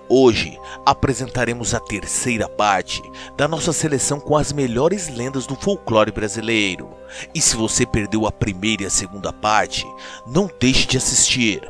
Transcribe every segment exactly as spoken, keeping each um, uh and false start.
Hoje apresentaremos a terceira parte da nossa seleção com as melhores lendas do folclore brasileiro. E se você perdeu a primeira e a segunda parte, não deixe de assistir.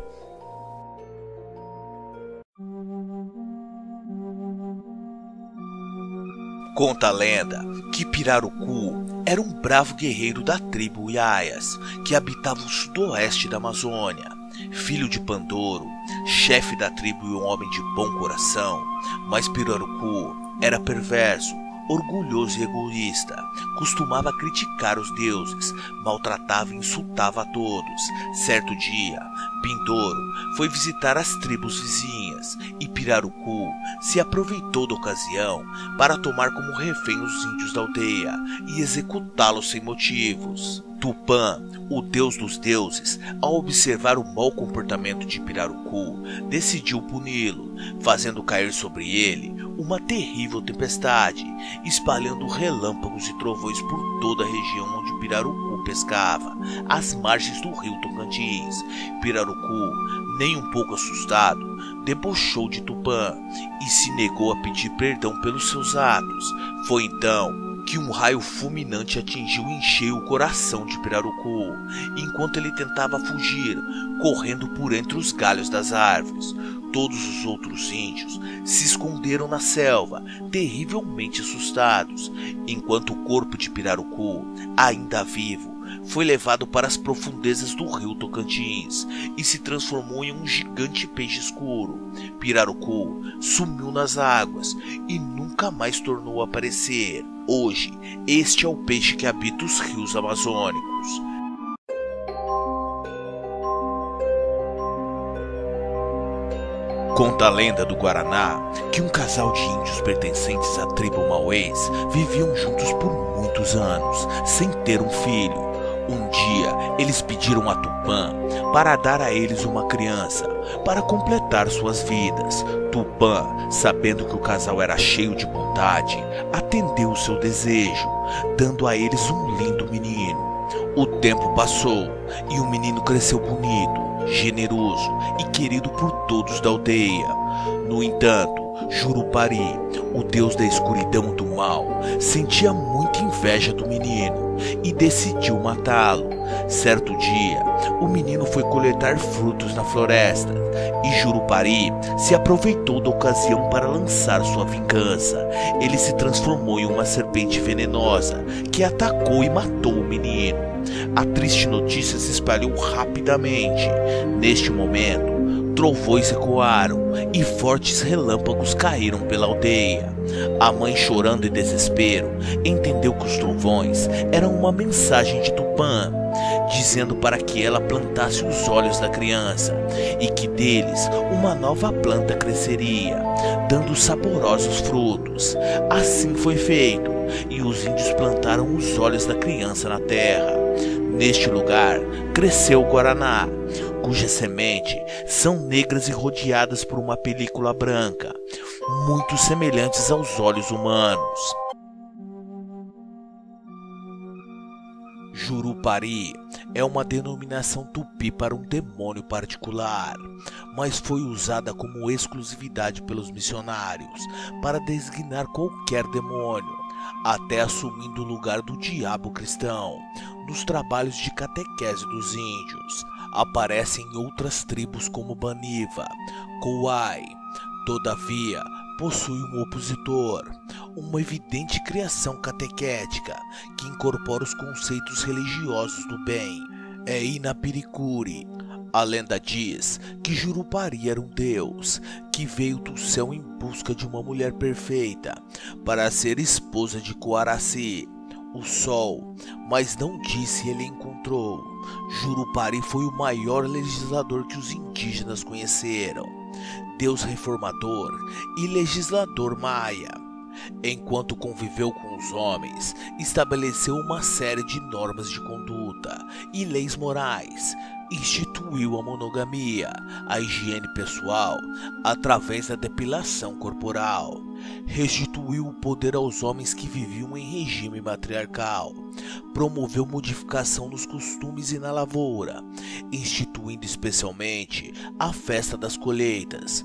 Conta a lenda que Pirarucu era um bravo guerreiro da tribo Iaias, que habitava o sudoeste da Amazônia. Filho de Pandoro, chefe da tribo e um homem de bom coração, mas Pirarucu era perverso, orgulhoso e egoísta. Costumava criticar os deuses, maltratava e insultava a todos. Certo dia, Pindoro foi visitar as tribos vizinhas e Pirarucu se aproveitou da ocasião para tomar como refém os índios da aldeia e executá-los sem motivos. Tupã, o deus dos deuses, ao observar o mau comportamento de Pirarucu, decidiu puni-lo, fazendo cair sobre ele uma terrível tempestade, espalhando relâmpagos e trovões por toda a região onde Pirarucu pescava, às margens do rio Tocantins. Pirarucu, nem um pouco assustado, debochou de Tupã e se negou a pedir perdão pelos seus atos. Foi então que um raio fulminante atingiu em cheio o coração de Pirarucu, enquanto ele tentava fugir, correndo por entre os galhos das árvores. Todos os outros índios se esconderam na selva, terrivelmente assustados, enquanto o corpo de Pirarucu, ainda vivo, foi levado para as profundezas do rio Tocantins e se transformou em um gigante peixe escuro. Pirarucu sumiu nas águas e nunca mais tornou a aparecer. Hoje, este é o peixe que habita os rios amazônicos. Conta a lenda do Guaraná que um casal de índios pertencentes à tribo Mauês viviam juntos por muitos anos, sem ter um filho. Um dia, eles pediram a Tupã para dar a eles uma criança, para completar suas vidas. Tupã, sabendo que o casal era cheio de bondade, atendeu o seu desejo, dando a eles um lindo menino. O tempo passou e o menino cresceu bonito, generoso e querido por todos da aldeia. No entanto, Jurupari, o deus da escuridão e do mal, sentia muita inveja do menino e decidiu matá-lo. Certo dia, o menino foi coletar frutos na floresta e Jurupari se aproveitou da ocasião para lançar sua vingança. Ele se transformou em uma serpente venenosa que atacou e matou o menino. A triste notícia se espalhou rapidamente. Neste momento, trovões ecoaram e fortes relâmpagos caíram pela aldeia. A mãe, chorando em desespero, entendeu que os trovões eram uma mensagem de Tupã, dizendo para que ela plantasse os olhos da criança e que deles uma nova planta cresceria, dando saborosos frutos. Assim foi feito, e os índios plantaram os olhos da criança na terra. Neste lugar cresceu o Guaraná, cujas sementes são negras e rodeadas por uma película branca, muito semelhantes aos olhos humanos. Jurupari é uma denominação tupi para um demônio particular, mas foi usada como exclusividade pelos missionários para designar qualquer demônio, até assumindo o lugar do diabo cristão nos trabalhos de catequese dos índios. Aparece em outras tribos como Baniva, Kouai. Todavia, possui um opositor, uma evidente criação catequética que incorpora os conceitos religiosos do bem. É Inapiricuri. A lenda diz que Jurupari era um deus que veio do céu em busca de uma mulher perfeita para ser esposa de Coaraci, o sol, mas não disse se ele encontrou. Jurupari foi o maior legislador que os indígenas conheceram, deus reformador e legislador maia. Enquanto conviveu com os homens, estabeleceu uma série de normas de conduta e leis morais. Instituiu a monogamia, a higiene pessoal, através da depilação corporal. Restituiu o poder aos homens que viviam em regime matriarcal. Promoveu modificação nos costumes e na lavoura, instituindo especialmente a festa das colheitas.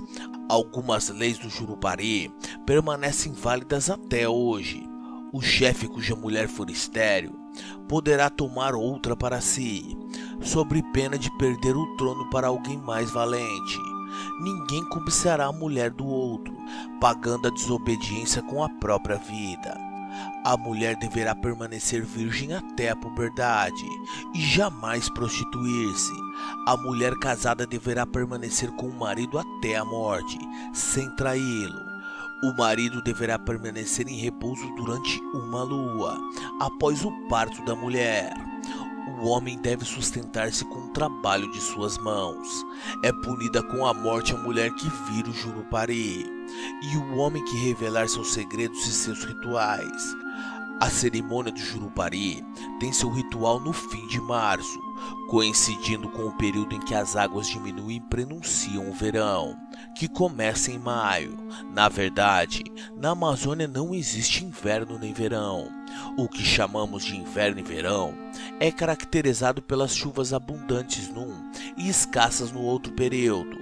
Algumas leis do Jurupari permanecem válidas até hoje. O chefe cuja mulher for estéril poderá tomar outra para si, sob pena de perder o trono para alguém mais valente. Ninguém cobiçará a mulher do outro, pagando a desobediência com a própria vida. A mulher deverá permanecer virgem até a puberdade e jamais prostituir-se. A mulher casada deverá permanecer com o marido até a morte, sem traí-lo. O marido deverá permanecer em repouso durante uma lua, após o parto da mulher. O homem deve sustentar-se com o trabalho de suas mãos. É punida com a morte a mulher que vira o Jurupari, e o homem que revelar seus segredos e seus rituais. A cerimônia do Jurupari tem seu ritual no fim de março, coincidindo com o período em que as águas diminuem e prenunciam o verão, que começa em maio. Na verdade, na Amazônia não existe inverno nem verão. O que chamamos de inverno e verão é caracterizado pelas chuvas abundantes num e escassas no outro período.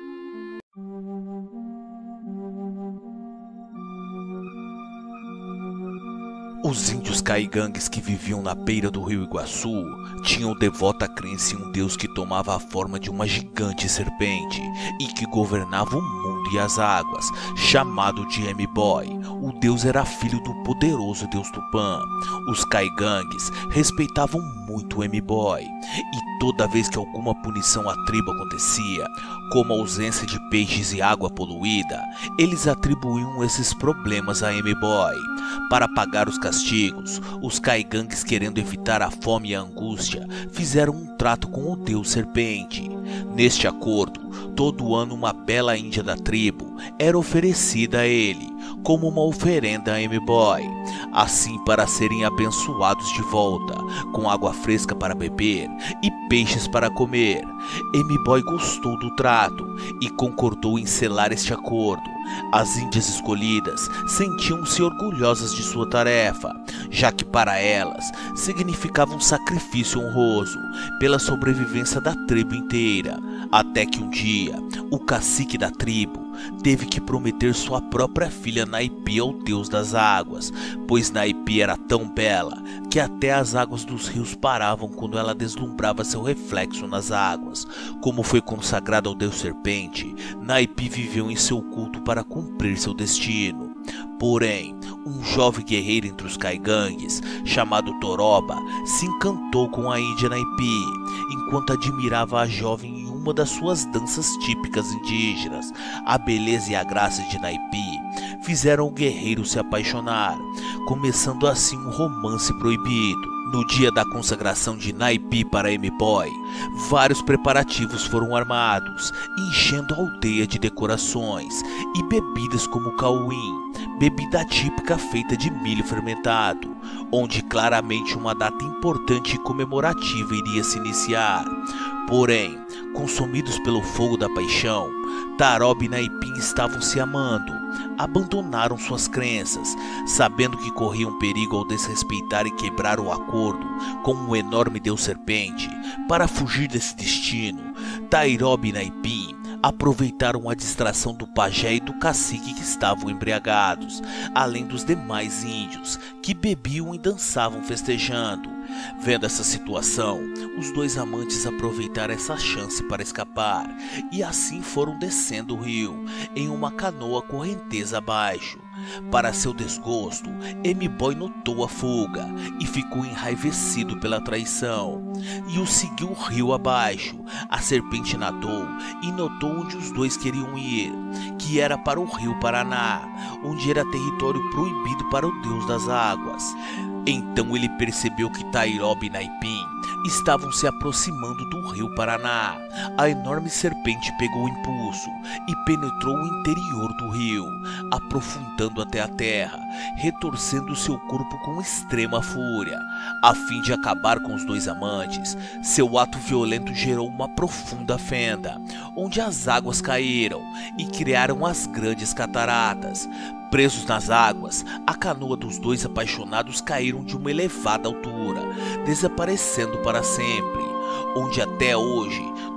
Os índios caigangues que viviam na beira do rio Iguaçu tinham devota crença em um deus que tomava a forma de uma gigante serpente e que governava o mundo e as águas, chamado de Emiboy. O deus era filho do poderoso deus Tupã. Os caigangues respeitavam muito o Emiboy, e toda vez que alguma punição à tribo acontecia, como a ausência de peixes e água poluída, eles atribuíam esses problemas a Emiboy. Para pagar os castigos, os caigangues, querendo evitar a fome e a angústia, fizeram um trato com o deus serpente. Neste acordo, todo ano uma bela índia da tribo era oferecida a ele, como uma oferenda a Emiboy, assim para serem abençoados de volta, com água fresca para beber e peixes para comer. Emiboy gostou do trato e concordou em selar este acordo. As índias escolhidas sentiam-se orgulhosas de sua tarefa, já que para elas significava um sacrifício honroso pela sobrevivência da tribo inteira. Até que um dia, o cacique da tribo teve que prometer sua própria filha Naipi ao deus das águas, pois Naipi era tão bela que até as águas dos rios paravam quando ela deslumbrava seu reflexo nas águas. Como foi consagrada ao deus serpente, Naipi viveu em seu culto para cumprir seu destino. Porém, um jovem guerreiro entre os caigangues, chamado Toroba, se encantou com a índia Naipi, enquanto admirava a jovem em uma das suas danças típicas indígenas. A beleza e a graça de Naipi fizeram o guerreiro se apaixonar, começando assim um romance proibido. No dia da consagração de Naipi para Emiboy, vários preparativos foram armados, enchendo a aldeia de decorações e bebidas como cauim, bebida típica feita de milho fermentado, onde claramente uma data importante e comemorativa iria se iniciar. Porém, consumidos pelo fogo da paixão, Taroba e Naipim estavam se amando. Abandonaram suas crenças, sabendo que corriam perigo ao desrespeitar e quebrar o acordo com um enorme deus serpente. Para fugir desse destino, Taroba e Naipim aproveitaram a distração do pajé e do cacique, que estavam embriagados, além dos demais índios, que bebiam e dançavam festejando. Vendo essa situação, os dois amantes aproveitaram essa chance para escapar, e assim foram descendo o rio, em uma canoa correnteza abaixo. Para seu desgosto, Emiboy notou a fuga e ficou enraivecido pela traição, e o seguiu o rio abaixo. A serpente nadou e notou onde os dois queriam ir, que era para o rio Paraná, onde era território proibido para o deus das águas. Então ele percebeu que Taroba e Naipim estavam se aproximando do rio Paraná. A enorme serpente pegou impulso e penetrou o interior do rio, aprofundando até a terra, retorcendo seu corpo com extrema fúria. A fim de acabar com os dois amantes, seu ato violento gerou uma profunda fenda, onde as águas caíram e criaram as grandes cataratas. Presos nas águas, a canoa dos dois apaixonados caíram de uma elevada altura, desaparecendo para sempre, onde até hoje nunca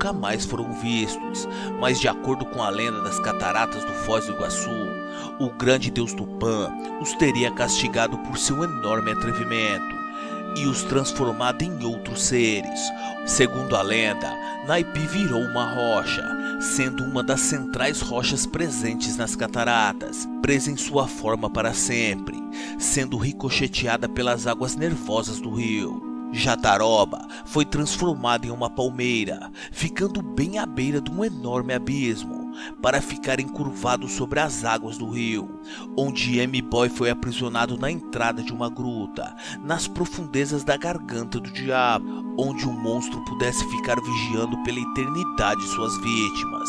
nunca mais foram vistos, mas de acordo com a lenda das cataratas do Foz do Iguaçu, o grande deus Tupã os teria castigado por seu enorme atrevimento e os transformado em outros seres. Segundo a lenda, Naipe virou uma rocha, sendo uma das centrais rochas presentes nas cataratas, presa em sua forma para sempre, sendo ricocheteada pelas águas nervosas do rio. Jataroba foi transformada em uma palmeira, ficando bem à beira de um enorme abismo, para ficar encurvado sobre as águas do rio, onde M-Boy foi aprisionado na entrada de uma gruta, nas profundezas da garganta do diabo, onde um monstro pudesse ficar vigiando pela eternidade suas vítimas.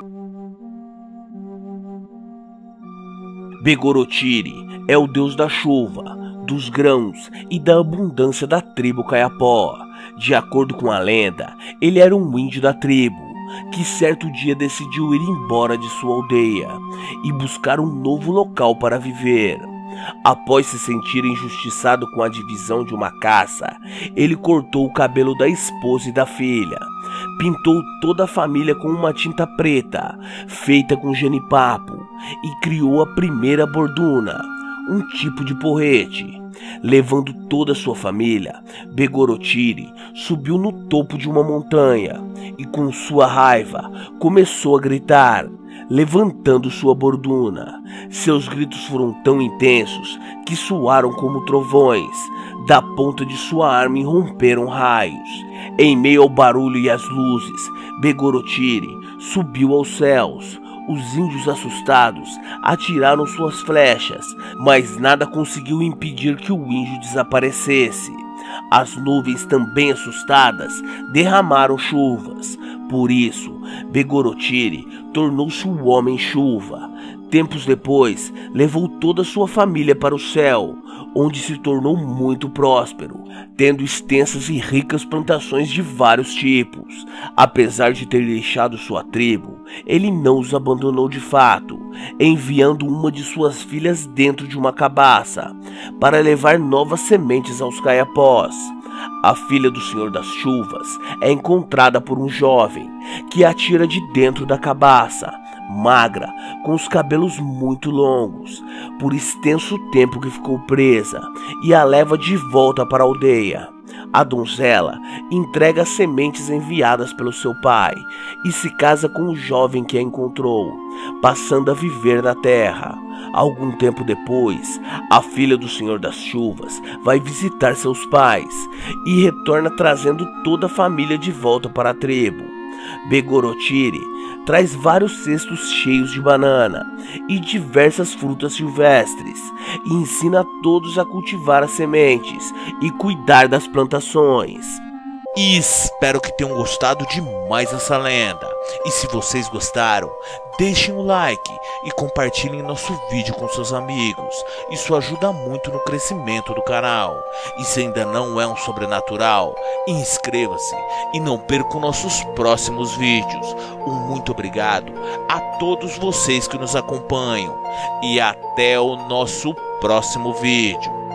Begorotiri é o deus da chuva, dos grãos e da abundância da tribo Kayapó. De acordo com a lenda, ele era um índio da tribo, que certo dia decidiu ir embora de sua aldeia e buscar um novo local para viver. Após se sentir injustiçado com a divisão de uma caça, ele cortou o cabelo da esposa e da filha, pintou toda a família com uma tinta preta, feita com genipapo, e criou a primeira borduna, um tipo de porrete. Levando toda a sua família, Begorotiri subiu no topo de uma montanha e, com sua raiva, começou a gritar, levantando sua borduna. Seus gritos foram tão intensos que soaram como trovões. Da ponta de sua arma irromperam raios. Em meio ao barulho e às luzes, Begorotiri subiu aos céus. Os índios assustados atiraram suas flechas, mas nada conseguiu impedir que o índio desaparecesse. As nuvens, também assustadas, derramaram chuvas. Por isso, Begorotiri tornou-se o Homem-Chuva. Tempos depois, levou toda a sua família para o céu, onde se tornou muito próspero, tendo extensas e ricas plantações de vários tipos. Apesar de ter deixado sua tribo, ele não os abandonou de fato, enviando uma de suas filhas dentro de uma cabaça, para levar novas sementes aos Kayapós. A filha do Senhor das Chuvas é encontrada por um jovem, que a tira de dentro da cabaça, magra, com os cabelos muito longos, por extenso tempo que ficou presa, e a leva de volta para a aldeia. A donzela entrega as sementes enviadas pelo seu pai e se casa com o jovem que a encontrou, passando a viver na terra. Algum tempo depois, a filha do Senhor das Chuvas vai visitar seus pais e retorna trazendo toda a família de volta para a tribo. Begorotiri traz vários cestos cheios de banana e diversas frutas silvestres e ensina a todos a cultivar as sementes e cuidar das plantações. E espero que tenham gostado demais dessa lenda. E se vocês gostaram, deixem o like e compartilhem nosso vídeo com seus amigos. Isso ajuda muito no crescimento do canal. E se ainda não é um sobrenatural, inscreva-se e não perca nossos próximos vídeos. Um muito obrigado a todos vocês que nos acompanham. E até o nosso próximo vídeo.